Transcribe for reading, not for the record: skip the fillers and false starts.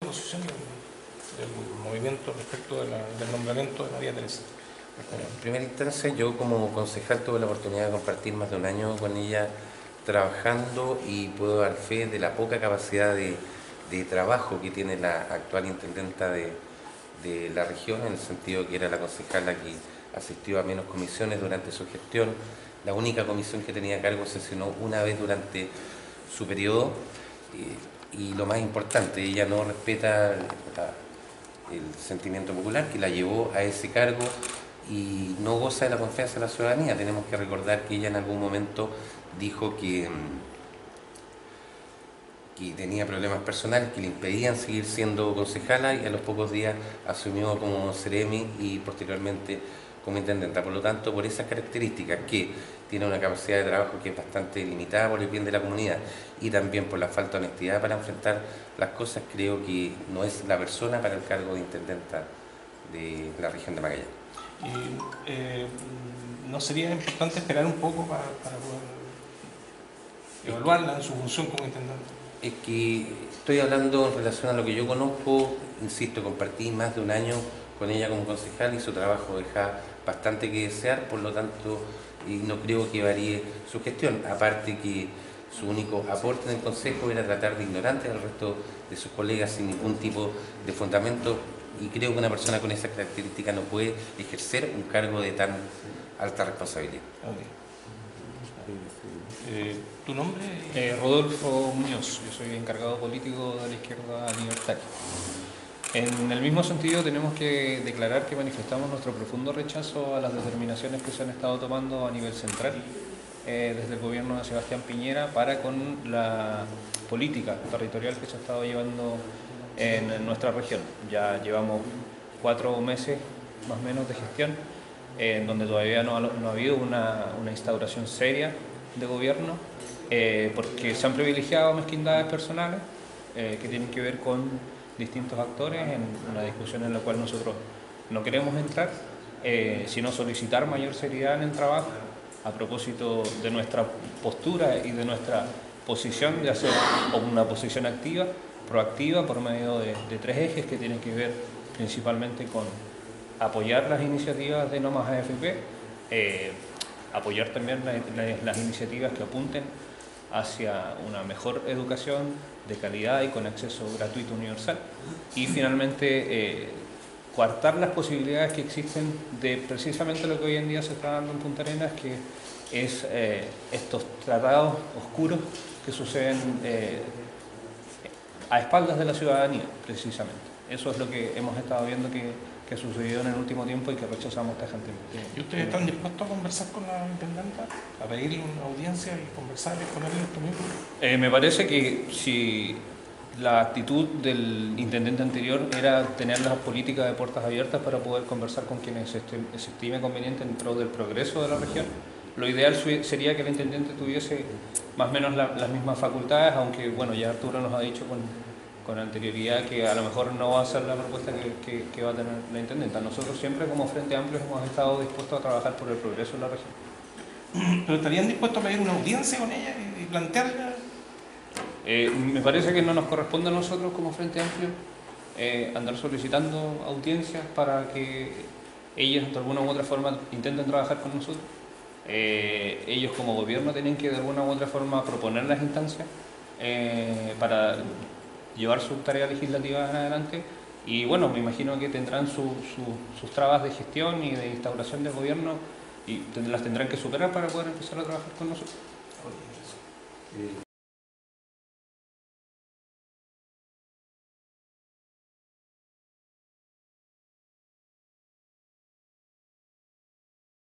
posición del movimiento respecto del nombramiento de María Teresa? Bueno, en primera instancia, yo como concejal tuve la oportunidad de compartir más de un año con ella trabajando y puedo dar fe de la poca capacidad de trabajo que tiene la actual intendenta de la región, en el sentido que era la concejala que asistió a menos comisiones durante su gestión. La única comisión que tenía a cargo sesionó una vez durante su periodo y lo más importante, ella no respeta el sentimiento popular que la llevó a ese cargo y no goza de la confianza de la ciudadanía. Tenemos que recordar que ella en algún momento dijo que tenía problemas personales que le impedían seguir siendo concejala y a los pocos días asumió como seremi y posteriormente como intendenta. Por lo tanto, por esas características, que tiene una capacidad de trabajo que es bastante limitada por el bien de la comunidad y también por la falta de honestidad para enfrentar las cosas, creo que no es la persona para el cargo de intendenta de la región de Magallanes. ¿No sería importante esperar un poco para poder evaluarla en su función como intendente? Es que estoy hablando en relación a lo que yo conozco, insisto, compartí más de un año con ella como concejal y su trabajo deja bastante que desear, por lo tanto no creo que varíe su gestión, aparte que su único aporte en el consejo era tratar de ignorantes al resto de sus colegas sin ningún tipo de fundamento, y creo que una persona con esas características no puede ejercer un cargo de tan alta responsabilidad. Okay. ¿Tu nombre? Rodolfo Muñoz, yo soy encargado político de la Izquierda Libertaria. En el mismo sentido, tenemos que declarar que manifestamos nuestro profundo rechazo a las determinaciones que se han estado tomando a nivel central desde el gobierno de Sebastián Piñera para con la política territorial que se ha estado llevando en nuestra región. Ya llevamos 4 meses más o menos de gestión, en donde todavía no ha habido una instauración seria de gobierno, porque se han privilegiado mezquindades personales que tienen que ver con distintos actores en una discusión en la cual nosotros no queremos entrar, sino solicitar mayor seriedad en el trabajo a propósito de nuestra postura y de nuestra posición de hacer una posición activa, proactiva, por medio de 3 ejes que tienen que ver principalmente con apoyar las iniciativas de No Más AFP, apoyar también las iniciativas que apunten hacia una mejor educación de calidad y con acceso gratuito universal, y finalmente coartar las posibilidades que existen de precisamente lo que hoy en día se está dando en Punta Arenas, que es estos tratados oscuros que suceden a espaldas de la ciudadanía, precisamente. Eso es lo que hemos estado viendo que ha sucedido en el último tiempo y que rechazamos tajantemente. ¿Y ustedes están dispuestos a conversar con la intendenta, a pedirle una audiencia y conversar y exponerle esto mismo? Me parece que si la actitud del intendente anterior era tener las políticas de puertas abiertas para poder conversar con quienes se estime conveniente en pro del progreso de la región, lo ideal sería que el intendente tuviese más o menos las mismas facultades, aunque bueno, ya Arturo nos ha dicho con anterioridad que a lo mejor no va a ser la propuesta que va a tener la intendenta. Nosotros siempre como Frente Amplio hemos estado dispuestos a trabajar por el progreso de la región. ¿Pero estarían dispuestos a pedir una audiencia con ella y plantearla? Me parece que no nos corresponde a nosotros como Frente Amplio andar solicitando audiencias para que ellos de alguna u otra forma intenten trabajar con nosotros. Ellos como gobierno tienen que de alguna u otra forma proponer las instancias para llevar sus tareas legislativas en adelante, y bueno, me imagino que tendrán sus trabas de gestión y de instauración del gobierno y las tendrán que superar para poder empezar a trabajar con nosotros.